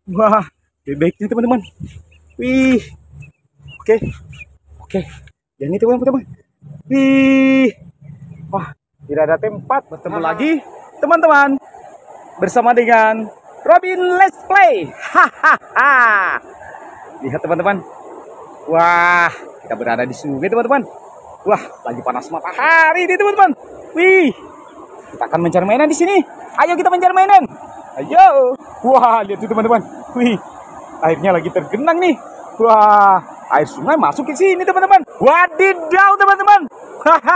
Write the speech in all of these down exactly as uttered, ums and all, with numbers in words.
Wah, bebeknya teman-teman. Wih, oke, oke. Dan ini teman-teman. Wih, wah, tidak ada tempat. Bertemu lagi, teman-teman, bersama dengan Robin Let's Play. Hahaha. Lihat teman-teman. Wah, kita berada di sungai teman-teman. Wah, lagi panas matahari ini teman-teman. Wih, kita akan mencari mainan di sini. Ayo kita mencari mainan. Ayo. Wah, lihat tuh teman-teman. Wih, airnya lagi tergenang nih. Wah, air sungai masuk ke sini teman-teman. Wadidaw teman-teman. Haha.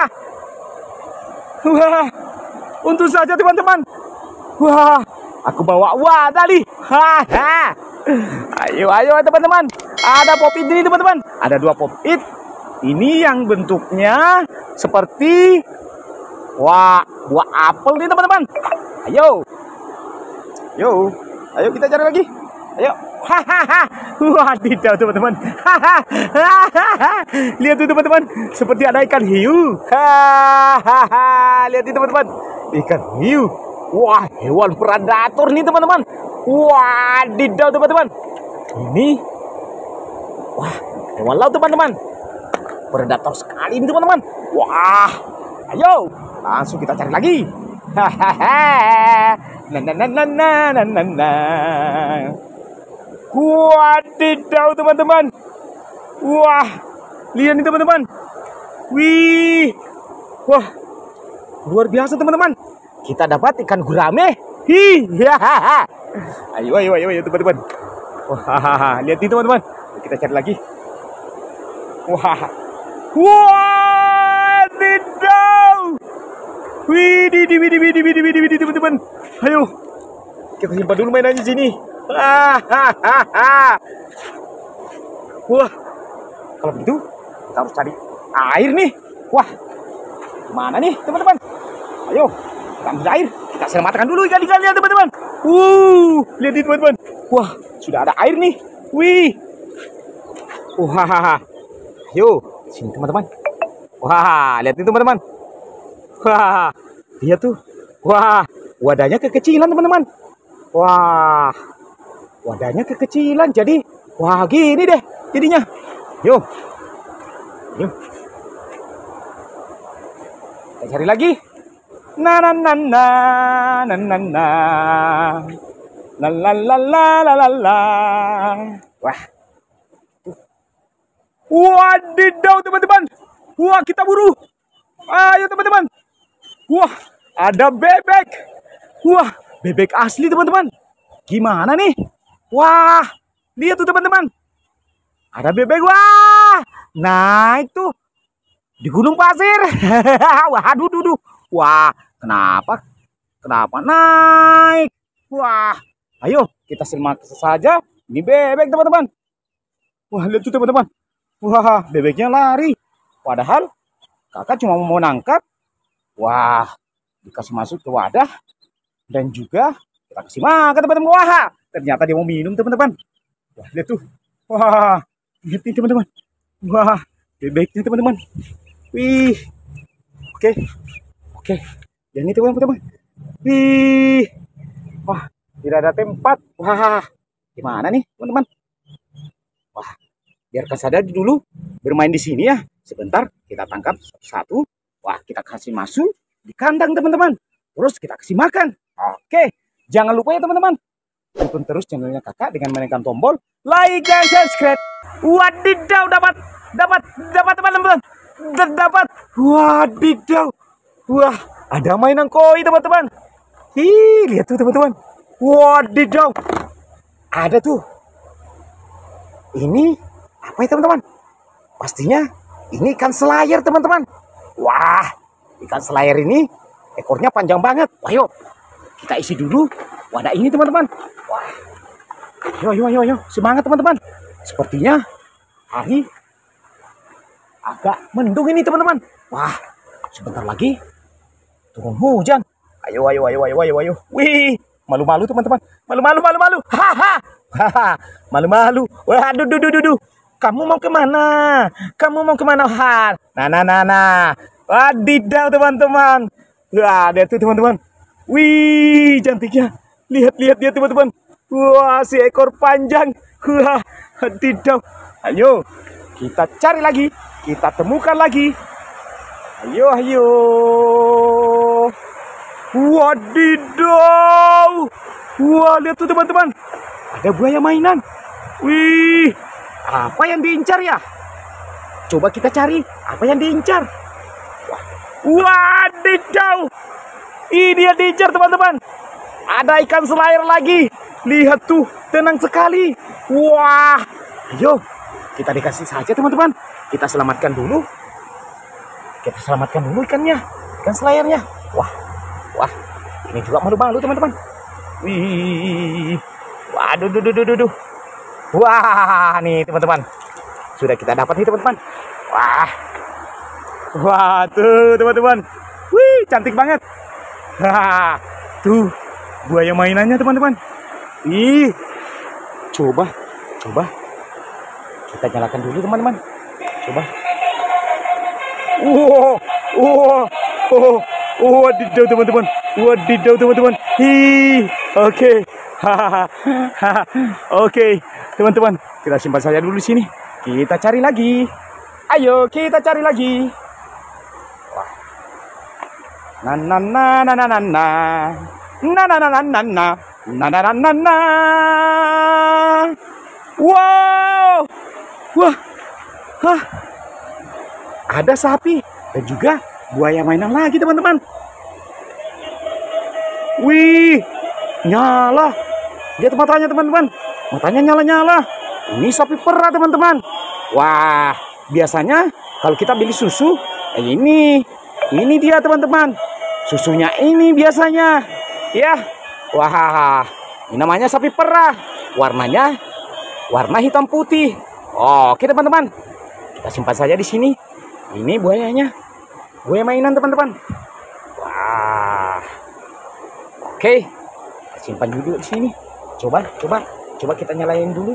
Wah, untung saja teman-teman. Wah, aku bawa wadah nih. Haha. Ayo, ayo teman-teman. Ada pop it ini teman-teman. Ada dua pop it. Ini yang bentuknya seperti wah, buah apel nih teman-teman. Ayo. Yo, ayo kita cari lagi. Ayo. Hahaha. Wadidaw teman-teman. Hahaha. Lihat tuh teman-teman, seperti ada ikan hiu. Hahaha. Lihat itu teman-teman. Ikan hiu. Wah, hewan predator nih teman-teman. Wadidaw teman-teman. Ini wah, hewan laut teman-teman. Predator sekali ini teman-teman. Wah. Ayo, langsung kita cari lagi. Hahaha. Nah, nah, nah, nah, nah, nah, nah, nah. Wadidaw teman-teman. Wah, lihat nih teman-teman. Wih, wah, luar biasa teman-teman. Kita dapat ikan gurame. Hi, hahaha. Ayo, ayo, ayo, ayo teman-teman. Wah, lihat nih teman-teman. Kita cari lagi. Wah, wadidaw. Widih, widih, widih, widih, widih, widih, teman-teman. Ayo, kita simpan dulu mainannya di sini. Hahaha. Wah, kalau begitu kita harus cari air nih. Wah, mana nih teman-teman? Ayo, kita ambil air. Kita selamatkan dulu ikan-ikannya teman-teman. Uh, lihat nih teman-teman. Wah, sudah ada air nih. Wih. Wah, ayo sini teman-teman. Wah, lihat nih teman-teman. Wah, lihat tuh. Wah, wadahnya kekecilan teman-teman. Wah, wadahnya kekecilan. Jadi, wah gini deh jadinya. Yuk, yuk. Kita cari lagi. Na na na na na na na. La la la la la la la. Wah. Wadidaw teman-teman. Wah, kita buru. Ayo teman-teman. Wah, ada bebek. Wah, bebek asli teman-teman. Gimana nih? Wah, lihat tuh teman-teman. Ada bebek. Wah, naik tuh di gunung pasir. Waduh, duh, duh. Wah, kenapa? Kenapa naik? Wah, ayo kita selamatkan saja. Ini bebek teman-teman. Wah, lihat tuh teman-teman. Wah, bebeknya lari. Padahal kakak cuma mau nangkap. Wah, dikasih masuk ke wadah dan juga kita kasih makan teman-teman. Wah, ternyata dia mau minum teman-teman. Wah, lihat tuh. Wah, lihat nih teman-teman. Wah, bebeknya teman-teman. Wih, oke, oke. Dan ini teman-teman. Wih, wah, tidak ada tempat. Wah, gimana nih teman-teman? Wah, biarkan saja dulu bermain di sini ya. Sebentar kita tangkap satu-satu. Wah, kita kasih masuk di kandang teman-teman. Terus kita kasih makan. Oke, jangan lupa ya teman-teman. Tonton terus channelnya kakak dengan menekan tombol like dan subscribe. Wadidaw, dapat, dapat, dapat teman-teman. Dapat. Wadidaw. Wah, ada mainan koi teman-teman. Ih, lihat tuh teman-teman. Wadidaw. Ada tuh. Ini apa ya teman-teman? Pastinya ini ikan selayar teman-teman. Wah, ikan selayar ini ekornya panjang banget. Wah, yuk kita isi dulu wadah ini teman-teman. Wah, ayo, ayo, ayo, ayo, semangat teman-teman. Sepertinya hari agak mendung ini teman-teman. Wah, sebentar lagi turun hujan. Ayo, ayo, ayo, ayo, ayo, ayo. Wih, malu-malu teman-teman. Malu-malu, malu-malu. Haha, haha, malu-malu. Waduh, duh, duh, duh, duh. Kamu mau kemana? Kamu mau kemana? Har? Nah, nah, nah, nah. Wadidaw teman-teman. Wah, lihat tuh teman-teman. Wih, cantiknya. Lihat, lihat, lihat teman-teman. Wah, si ekor panjang. Wah, tidak. Ayo, kita cari lagi. Kita temukan lagi. Ayo, ayo. Wadidaw. Wah, lihat tuh teman-teman. Ada buaya mainan. Wih, apa yang diincar ya? Coba kita cari apa yang diincar. Wadidaw. Ini yang diincar teman-teman. Ada ikan selayar lagi. Lihat tuh, tenang sekali. Wah, ayo kita dikasih saja teman-teman. Kita selamatkan dulu. Kita selamatkan dulu ikannya, ikan selayarnya. Wah, wah, ini juga malu-malu teman-teman. Wih, waduh, duh, duh, duh, duh, duh. Wah, nih teman-teman, sudah kita dapat nih teman-teman. Wah, wah tuh teman-teman. Wih, cantik banget. Wah, tuh buaya mainannya teman-teman. Ih, coba, coba kita nyalakan dulu teman-teman. Coba. Wow, wow, oh, oh, wadidaw teman-teman. Wadidaw teman-teman. Hi, oke, hahaha, oke teman-teman. Kita simpan saja dulu di sini. Kita cari lagi. Ayo kita cari lagi. Wah. Na na na na na na na. Na na na na na na. Na na na na na. Wow. Wah. Hah. Ada sapi dan juga buaya mainan lagi teman-teman. Wih, nyala. Lihat matanya teman-teman. Matanya nyala-nyala. Ini sapi perah teman-teman. Wah, biasanya kalau kita beli susu, eh, ini, ini dia teman-teman. Susunya ini biasanya, ya. Wah, ini namanya sapi perah. Warnanya warna hitam putih. Oke teman-teman, kita simpan saja di sini. Ini buayanya, buaya mainan teman-teman. Wah, oke, kita simpan dulu di sini. Coba, coba, coba kita nyalain dulu.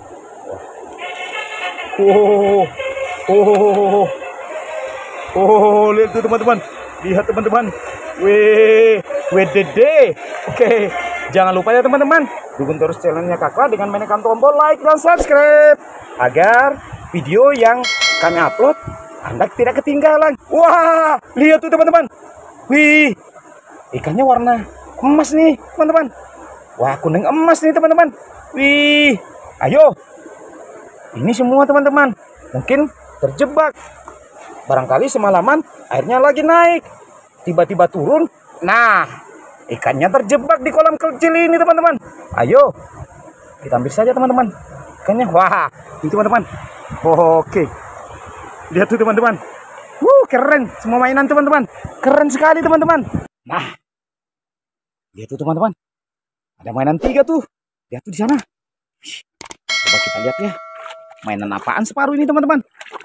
Oh, oh, oh, lihat tuh teman-teman, lihat teman-teman. Weh, W D D. Oke, jangan lupa ya teman-teman, dukung terus channelnya Kakak dengan menekan tombol like dan subscribe agar video yang kami upload Anda tidak ketinggalan. Wah, lihat tuh teman-teman. Wih, ikannya warna emas nih teman-teman. Wah, kuning emas nih teman-teman. Wih, ayo. Ini semua teman-teman mungkin terjebak. Barangkali semalaman airnya lagi naik, tiba-tiba turun. Nah, ikannya terjebak di kolam kecil ini teman-teman. Ayo, kita ambil saja teman-teman ikannya. Wah, ini teman-teman. Oke, lihat tuh teman-teman. Wuh, keren semua mainan teman-teman. Keren sekali teman-teman. Nah, lihat tuh teman-teman. Ada mainan tiga tuh. Lihat tuh di sana. Coba kita lihat ya. Mainan apaan separuh ini teman-teman?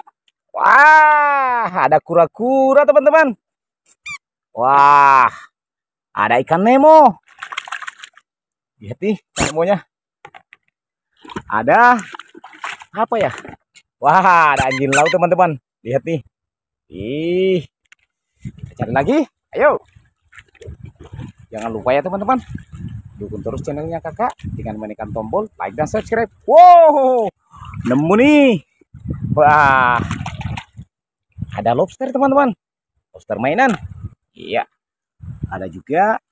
Wah, ada kura-kura teman-teman. Wah, ada ikan Nemo. Lihat nih Nemonya. Ada apa ya? Wah, ada anjing laut teman-teman. Lihat nih. Ih, kita cari lagi. Ayo. Jangan lupa ya teman-teman, dukung terus channelnya Kakak dengan menekan tombol like dan subscribe. Wow, nemu nih. Wah, ada lobster teman-teman, lobster mainan. Iya, ada juga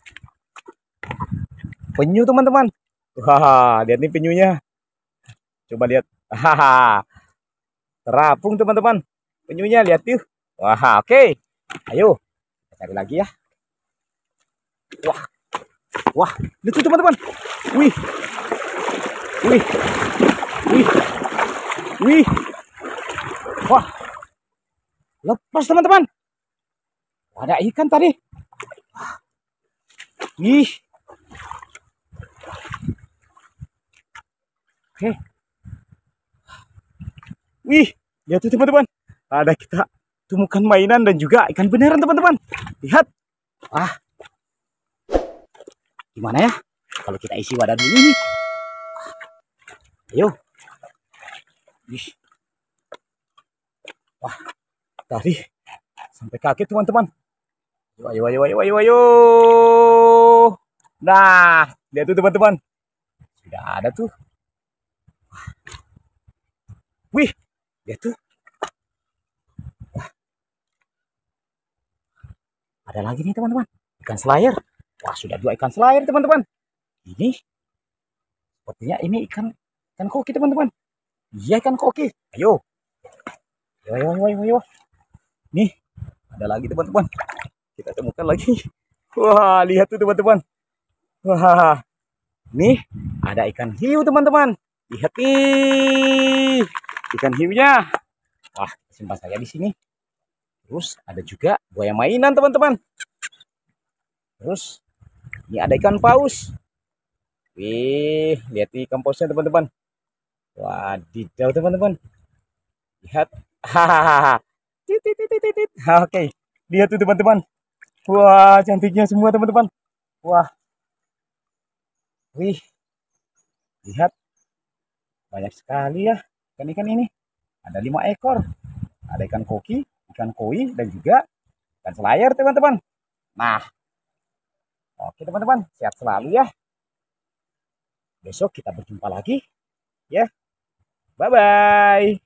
penyu teman-teman. Wah, lihat nih penyunya. Coba lihat. Haha, terapung teman-teman penyunya. Lihat tuh. Wah, oke. Ayo kita cari lagi ya. Wah, wah, lihat tuh teman-teman. Wih, wih, wih, wih. Wah, lepas teman-teman. Ada ikan tadi. Wih. Oke. Wih, lihat tuh teman-teman. Ada kita temukan mainan dan juga ikan beneran teman-teman. Lihat. Wah. Gimana ya? Kalau kita isi wadah dulu nih. Ayo. Wih. Wah, tadi sampai kaget teman-teman. Ayo, ayo, ayo, ayo, ayo, ayo. Nah, lihat tuh teman-teman. sudah ada tuh. Wih, lihat tuh. Ada lagi nih teman-teman, ikan selayar. Wah, sudah dua ikan selayar teman-teman. Ini sepertinya ini ikan ikan koki teman-teman. Iya, ikan koki. Ayo. Ayo, ayo, ayo, ayo. Nih, ada lagi teman-teman. Kita temukan lagi. Wah, lihat tuh teman-teman. Wah, nih ada ikan hiu teman-teman. Lihat nih, ikan hiunya. Wah, simpan saja di sini. Terus ada juga buaya mainan teman-teman. Terus ini ada ikan paus. Wih, lihat ikan pausnya teman-teman. Wadidaw teman-teman. Lihat. Hahaha. Oke, lihat tuh teman-teman. Wah, cantiknya semua teman-teman. Wah. Wih. Lihat. Banyak sekali ya ikan-ikan ini. Ada lima ekor. Ada ikan koki, ikan koi, dan juga ikan selayar teman-teman. Nah, oke teman-teman, sehat selalu ya. Besok kita berjumpa lagi ya. Bye bye.